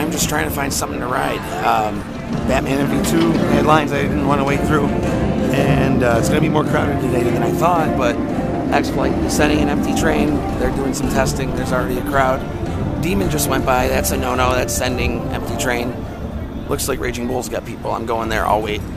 I'm just trying to find something to ride. Batman MV2 headlines I didn't want to wait through, and it's going to be more crowded today than I thought, but X-Flight is sending an empty train. They're doing some testing. There's already a crowd. Demon just went by. That's a no-no. That's sending empty train. Looks like Raging Bull's got people. I'm going there. I'll wait.